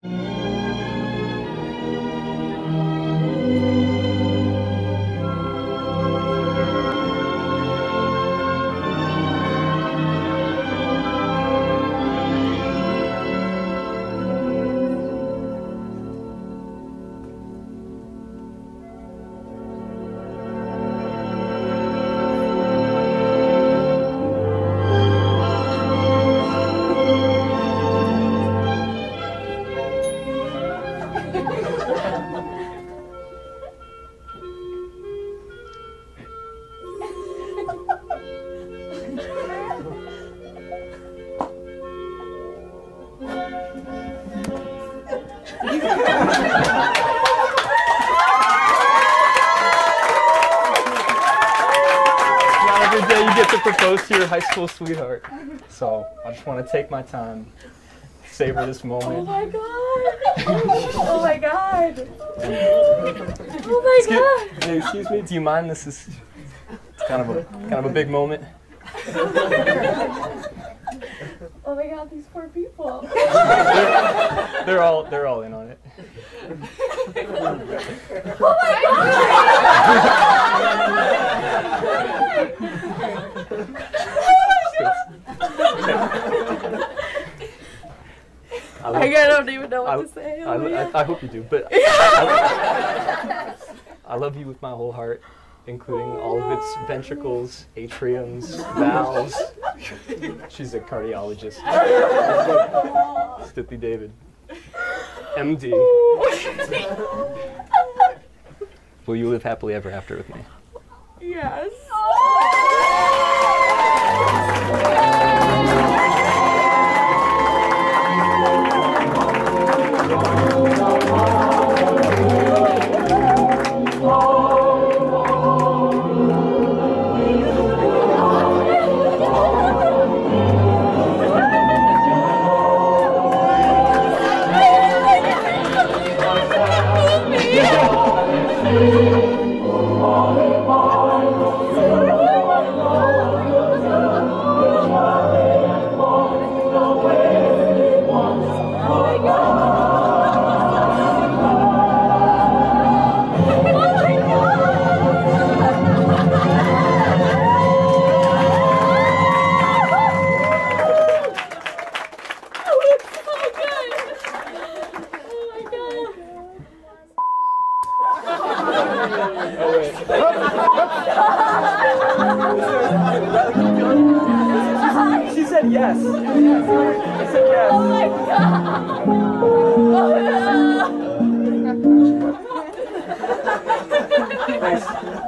Propose to your high school sweetheart. So I just want to take my time, savor this moment. Oh my god! Oh my god! Oh my god! Hey, excuse me, do you mind? This is kind of a big moment. Oh my god, these poor people. They're all in on it. Oh my I don't even know what to say. I hope you do, but I love you with my whole heart, including all of its ventricles, atriums, valves. She's a cardiologist. Sthuthi David, MD. Will you live happily ever after with me? Yes. She said yes. She said yes. Oh my god! Oh no! Nice.